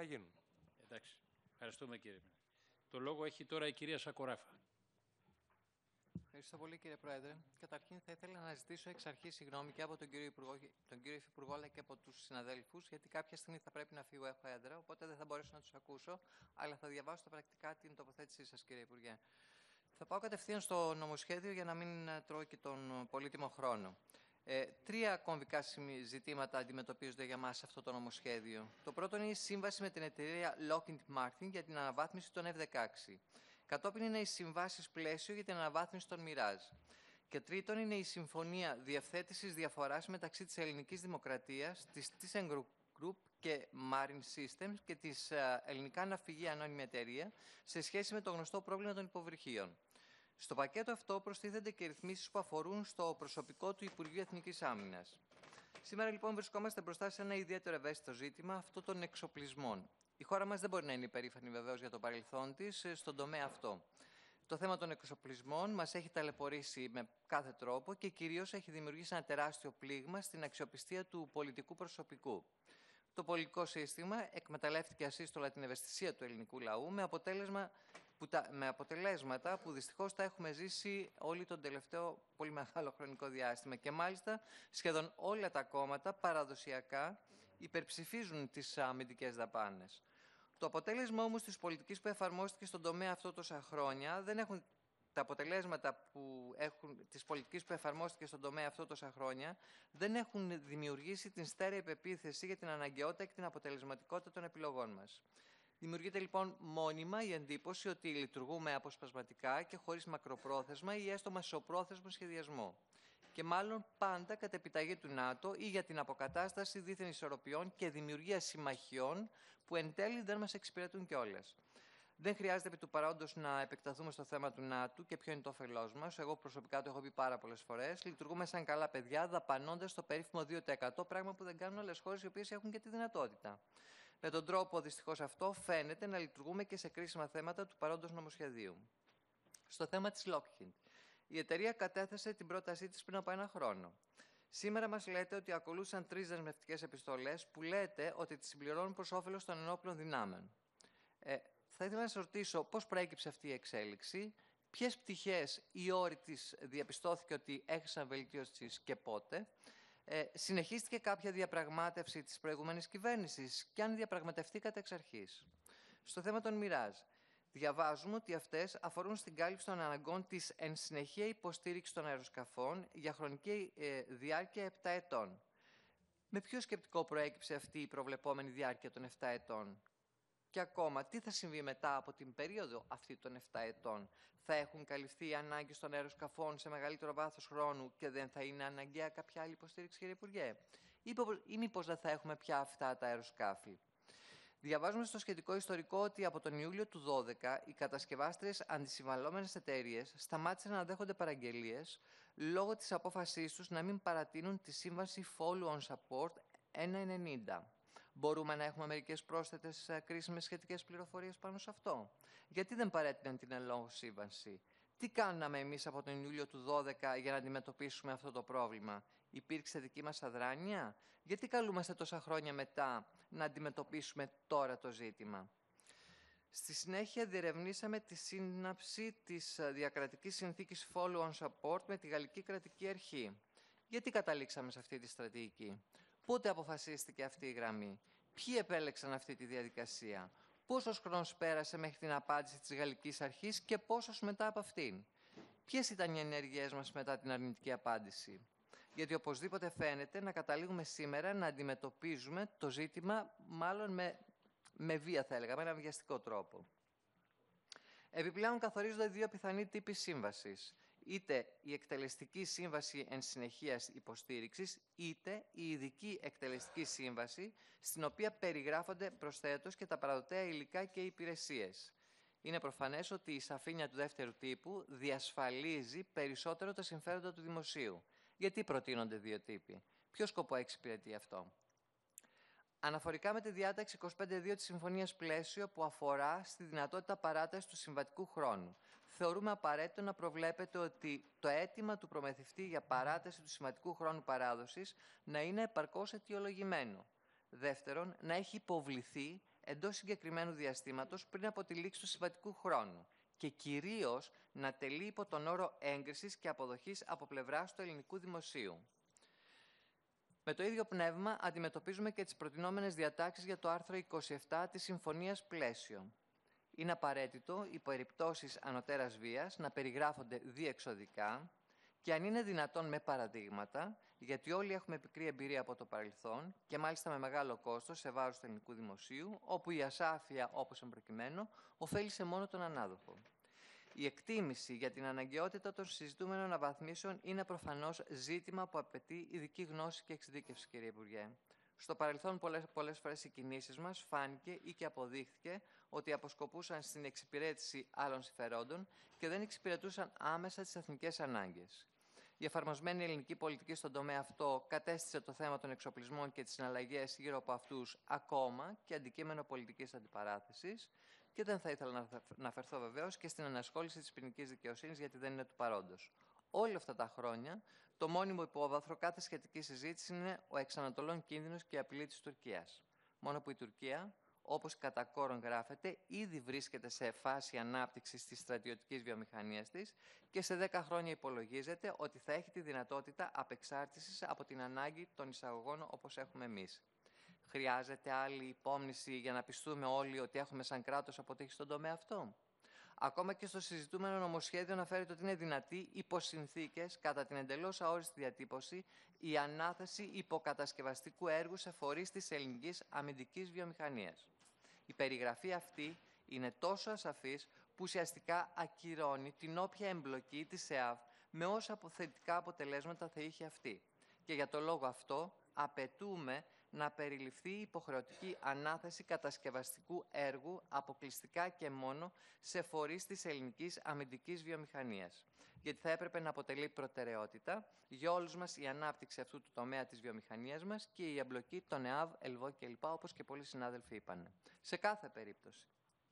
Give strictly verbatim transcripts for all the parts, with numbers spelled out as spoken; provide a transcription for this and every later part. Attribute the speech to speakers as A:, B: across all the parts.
A: να γίνουν.
B: Εντάξει. Ευχαριστούμε, κύριε. Το λόγο έχει τώρα η κυρία Σακοράφα.
C: Ευχαριστώ πολύ, κύριε Πρόεδρε. Καταρχήν, θα ήθελα να ζητήσω εξ αρχής συγγνώμη και από τον κύριο Υπουργό, τον κύριο Υφυπουργό, αλλά και από τους συναδέλφους, γιατί κάποια στιγμή θα πρέπει να φύγω, έχω έδρα, οπότε δεν θα μπορέσω να τους ακούσω, αλλά θα διαβάσω τα πρακτικά την τοποθέτησή σας, κύριε Υπουργέ. Θα πάω κατευθείαν στο νομοσχέδιο για να μην τρώω και τον πολύτιμο χρόνο. Ε, τρία κομβικά ζητήματα αντιμετωπίζονται για μας σε αυτό το νομοσχέδιο. Το πρώτο είναι η σύμβαση με την εταιρεία Lockheed Martin για την αναβάθμιση των εφ δεκαέξι. Κατόπιν είναι οι συμβάσεις πλαίσιο για την αναβάθμιση των Mirage. Και τρίτον είναι η συμφωνία διευθέτησης διαφοράς μεταξύ της ελληνικής δημοκρατίας, της ThyssenKrupp και Marine Systems και της ελληνικά ναυπηγεία ανώνυμη εταιρεία σε σχέση με το γνωστό πρόβλημα των υποβρυχίων. Στο πακέτο αυτό προστίθενται και ρυθμίσεις που αφορούν στο προσωπικό του Υπουργείου Εθνικής Άμυνας. Σήμερα λοιπόν βρισκόμαστε μπροστά σε ένα ιδιαίτερο ευαίσθητο ζήτημα, αυτό των εξοπλισμών. Η χώρα μας δεν μπορεί να είναι υπερήφανη βεβαίως για το παρελθόν της στον τομέα αυτό. Το θέμα των εξοπλισμών μας έχει ταλαιπωρήσει με κάθε τρόπο και κυρίως έχει δημιουργήσει ένα τεράστιο πλήγμα στην αξιοπιστία του πολιτικού προσωπικού. Το πολιτικό σύστημα εκμεταλλεύτηκε ασύστολα την ευαισθησία του ελληνικού λαού με, αποτέλεσμα που τα, με αποτελέσματα που δυστυχώς τα έχουμε ζήσει όλοι τον τελευταίο πολύ μεγάλο χρονικό διάστημα. Και μάλιστα σχεδόν όλα τα κόμματα παραδοσιακά υπερψηφίζουν τις αμυντικές δαπάνες. Το αποτέλεσμα όμως της πολιτικής που εφαρμόστηκε στον τομέα αυτό τόσα χρόνια δεν έχουν. Τα αποτελέσματα που έχουν, της πολιτικής που εφαρμόστηκε στον τομέα αυτό τόσα χρόνια δεν έχουν δημιουργήσει την στέρεη πεποίθηση για την αναγκαιότητα και την αποτελεσματικότητα των επιλογών μας. Δημιουργείται λοιπόν μόνιμα η εντύπωση ότι λειτουργούμε αποσπασματικά και χωρίς μακροπρόθεσμα ή έστω μεσοπρόθεσμο σχεδιασμό. Και μάλλον πάντα κατ' επιταγή του ΝΑΤΟ ή για την αποκατάσταση δίθεν ισορροπιών και δημιουργία συμμαχιών που εν τέλει δεν μας εξυπηρετούν κιόλας. Δεν χρειάζεται επί του παρόντος να επεκταθούμε στο θέμα του ΝΑΤΟ και ποιο είναι το όφελός μας. Εγώ προσωπικά το έχω πει πάρα πολλές φορές. Λειτουργούμε σαν καλά παιδιά, δαπανώντας το περίφημο δύο τοις εκατό, πράγμα που δεν κάνουν άλλες χώρες οι οποίες έχουν και τη δυνατότητα. Με τον τρόπο δυστυχώς αυτό φαίνεται να λειτουργούμε και σε κρίσιμα θέματα του παρόντος νομοσχεδίου. Στο θέμα της Lockheed. Η εταιρεία κατέθεσε την πρότασή της πριν από ένα χρόνο. Σήμερα μας λέτε ότι ακολούθησαν τρεις δεσμευτικές επιστολές που λέτε ότι τις συμπληρώνουν προς όφελος των ενόπλων δυνάμεων. Ε, θα ήθελα να σας ρωτήσω πώς προέκυψε αυτή η εξέλιξη, ποιες πτυχές ή όροι της διαπιστώθηκε ότι έχασαν βελτίωσης και πότε, ε, συνεχίστηκε κάποια διαπραγμάτευση της προηγούμενης κυβέρνησης και αν διαπραγματευτήκατε εξ αρχής. Στο θέμα των Mirage. Διαβάζουμε ότι αυτές αφορούν στην κάλυψη των αναγκών της εν συνεχεία υποστήριξης των αεροσκαφών για χρονική ε, διάρκεια επτά ετών. Με ποιο σκεπτικό προέκυψε αυτή η προβλεπόμενη διάρκεια των επτά ετών? Και ακόμα, τι θα συμβεί μετά από την περίοδο αυτή των επτά ετών? Θα έχουν καλυφθεί οι ανάγκες των αεροσκαφών σε μεγαλύτερο βάθος χρόνου και δεν θα είναι αναγκαία κάποια άλλη υποστήριξη, κύριε Υπουργέ? Ή μήπως δεν θα έχουμε πια αυτά τα αεροσκάφη? Διαβάζουμε στο σχετικό ιστορικό ότι από τον Ιούλιο του δύο χιλιάδες δώδεκα οι κατασκευάστριες αντισυμβαλόμενες εταιρείες σταμάτησαν να δέχονται παραγγελίες λόγω της απόφασής τους να μην παρατείνουν τη σύμβαση Follow-on Support εκατόν ενενήντα. Μπορούμε να έχουμε μερικές πρόσθετες κρίσιμες σχετικές πληροφορίες πάνω σε αυτό? Γιατί δεν παρέτειναν την εν λόγω σύμβαση? Τι κάναμε εμείς από τον Ιούλιο του δύο χιλιάδες δώδεκα για να αντιμετωπίσουμε αυτό το πρόβλημα? Υπήρξε δική μας αδράνεια? Γιατί καλούμαστε τόσα χρόνια μετά να αντιμετωπίσουμε τώρα το ζήτημα? Στη συνέχεια διερευνήσαμε τη σύναψη της διακρατικής συνθήκης Follow-on Support με τη Γαλλική Κρατική Αρχή. Γιατί καταλήξαμε σε αυτή τη στρατηγική? Πότε αποφασίστηκε αυτή η γραμμή? Ποιοι επέλεξαν αυτή τη διαδικασία? Πόσος χρόνος πέρασε μέχρι την απάντηση της Γαλλικής Αρχής και πόσος μετά από αυτήν? Ποιες ήταν οι ενέργειές μας μετά την αρνητική απάντηση? Γιατί οπωσδήποτε φαίνεται να καταλήγουμε σήμερα να αντιμετωπίζουμε το ζήτημα μάλλον με, με βία, θα έλεγα, με έναν βιαστικό τρόπο. Επιπλέον καθορίζονται δύο πιθανοί τύποι σύμβασης. Είτε η εκτελεστική σύμβαση εν συνεχείας υποστήριξης, είτε η ειδική εκτελεστική σύμβαση, στην οποία περιγράφονται προσθέτως και τα παραδοτέα υλικά και υπηρεσίες. Είναι προφανές ότι η σαφήνεια του δεύτερου τύπου διασφαλίζει περισσότερο τα συμφέροντα του δημοσίου. Γιατί προτείνονται δύο τύποι? Ποιο σκοπό εξυπηρετεί αυτό? Αναφορικά με τη διάταξη είκοσι πέντε δύο της Συμφωνίας Πλαίσιο που αφορά στη δυνατότητα παράτασης του συμβατικού χρόνου, θεωρούμε απαραίτητο να προβλέπετε ότι το αίτημα του προμηθευτή για παράταση του συμβατικού χρόνου παράδοσης να είναι επαρκώς αιτιολογημένο. Δεύτερον, να έχει υποβληθεί εντός συγκεκριμένου διαστήματος πριν από τη λήξη του συμβατικού χρόνου και κυρίως να τελεί υπό τον όρο έγκρισης και αποδοχής από πλευράς του ελληνικού δημοσίου. Με το ίδιο πνεύμα αντιμετωπίζουμε και τις προτινόμενες διατάξεις για το άρθρο είκοσι επτά της Συμφωνίας Πλαίσιο. Είναι απαραίτητο οι περιπτώσεις ανωτέρας βίας να περιγράφονται διεξοδικά και αν είναι δυνατόν με παραδείγματα, γιατί όλοι έχουμε πικρή εμπειρία από το παρελθόν και μάλιστα με μεγάλο κόστος σε βάρος του ελληνικού δημοσίου, όπου η ασάφεια, όπως εμπροκειμένο, ωφέλισε μόνο τον ανάδοχο. Η εκτίμηση για την αναγκαιότητα των συζητούμενων αναβαθμίσεων είναι προφανώς ζήτημα που απαιτεί ειδική γνώση και εξειδίκευση, κύριε Υπουργέ. Στο παρελθόν, πολλές, πολλές φορές οι κινήσεις μας φάνηκε ή και αποδείχθηκε ότι αποσκοπούσαν στην εξυπηρέτηση άλλων συμφερόντων και δεν εξυπηρετούσαν άμεσα τις εθνικές ανάγκες. Η εφαρμοσμένη ελληνική πολιτική στον τομέα αυτό κατέστησε το θέμα των εξοπλισμών και τις συναλλαγές γύρω από αυτούς ακόμα και αντικείμενο πολιτικής αντιπαράθεσης και δεν θα ήθελα να αναφερθώ βεβαίως και στην ανασχόληση της ποινικής δικαιοσύνης γιατί δεν είναι του παρόντος. Όλα αυτά τα χρόνια, το μόνιμο υπόβαθρο κάθε σχετική συζήτηση είναι ο εξανατολών κίνδυνος και η απειλή της Τουρκίας. Μόνο που η Τουρκία, όπως κατά κόρον γράφεται, ήδη βρίσκεται σε φάση ανάπτυξης της στρατιωτικής βιομηχανίας της και σε δέκα χρόνια υπολογίζεται ότι θα έχει τη δυνατότητα απεξάρτησης από την ανάγκη των εισαγωγών όπως έχουμε εμείς. Χρειάζεται άλλη υπόμνηση για να πιστούμε όλοι ότι έχουμε σαν κράτος αποτύχει στον τομέα αυτό? Ακόμα και στο συζητούμενο νομοσχέδιο αναφέρεται ότι είναι δυνατή υπό συνθήκες, κατά την εντελώς αόριστη διατύπωση, η ανάθεση υποκατασκευαστικού έργου σε φορείς της ελληνικής αμυντικής βιομηχανίας. Η περιγραφή αυτή είναι τόσο ασαφής που ουσιαστικά ακυρώνει την όποια εμπλοκή της ΕΑΒ με όσα θετικά αποτελέσματα θα είχε αυτή. Και για το λόγο αυτό απαιτούμε να περιληφθεί η υποχρεωτική ανάθεση κατασκευαστικού έργου αποκλειστικά και μόνο σε φορείς της ελληνικής αμυντικής βιομηχανίας. Γιατί θα έπρεπε να αποτελεί προτεραιότητα για όλους μας η ανάπτυξη αυτού του τομέα της βιομηχανίας μας και η εμπλοκή των ΕΑΒ, ΕΛΒΟ κλπ. Όπως και πολλοί συνάδελφοι είπαν. Σε κάθε περίπτωση,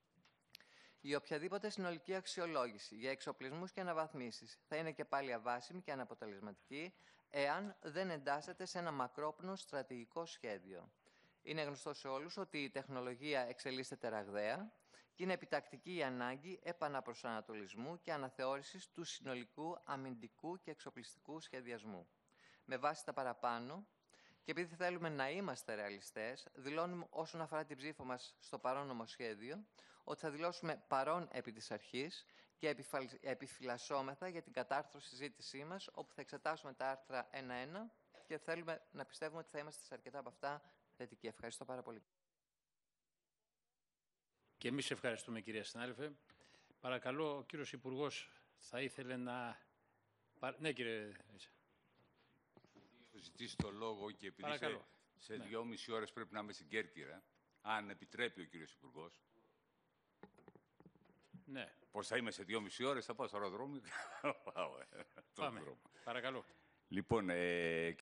C: η οποιαδήποτε συνολική αξιολόγηση για εξοπλισμούς και αναβαθμίσεις θα είναι και πάλι αβάσιμη και αναποτελεσματική εάν δεν εντάσσεται σε ένα μακρόπνο στρατηγικό σχέδιο. Είναι γνωστό σε όλους ότι η τεχνολογία εξελίσσεται ραγδαία και είναι επιτακτική η ανάγκη επαναπροσανατολισμού και αναθεώρησης του συνολικού αμυντικού και εξοπλιστικού σχεδιασμού. Με βάση τα παραπάνω, και επειδή θέλουμε να είμαστε ρεαλιστές, δηλώνουμε όσον αφορά την ψήφο μας στο παρόν νομοσχέδιο, ότι θα δηλώσουμε παρόν επί της αρχής και επιφυλασσόμεθα για την κατάρθρωση συζήτησή μας, όπου θα εξετάσουμε τα άρθρα ένα ένα και θέλουμε να πιστεύουμε ότι θα είμαστε σε αρκετά από αυτά θετικοί. Ευχαριστώ πάρα πολύ.
B: Και εμείς ευχαριστούμε, κυρία συνάδελφε. Παρακαλώ, ο κύριος Υπουργός θα ήθελε να... Ναι, κύριε.
A: Έχω ζητήσει το λόγο και επειδή σε, σε ναι. δυόμιση ώρες πρέπει να είμαι στην Κέρκυρα, αν επιτρέπει ο κύριος Υπουργός.
B: Ναι.
A: Πώς θα είμαι σε δυόμιση ώρες, θα πάω στο αεροδρόμιο και θα πάω.
B: Πάμε. Παρακαλώ.
A: Λοιπόν, ε,